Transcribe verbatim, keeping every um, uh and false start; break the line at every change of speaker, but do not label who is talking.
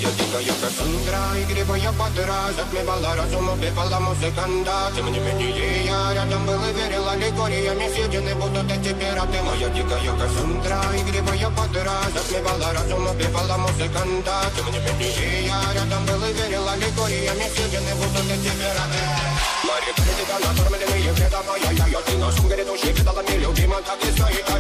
Моя дикая Кассандра, игривая подра, затмевала разум, убивала музыканта. Тем не менее я рядом был и верила, легориями съедены будут эти пираты. Моя дикая Кассандра, игривая подра, затмевала разум, убивала музыканта. Тем не менее я рядом был и верила, легориями съедены будут эти пираты. Мари, политика, накормленные вредом, ай-яй-яй, ты на сумгаре души, предала мне любима, так и стоит.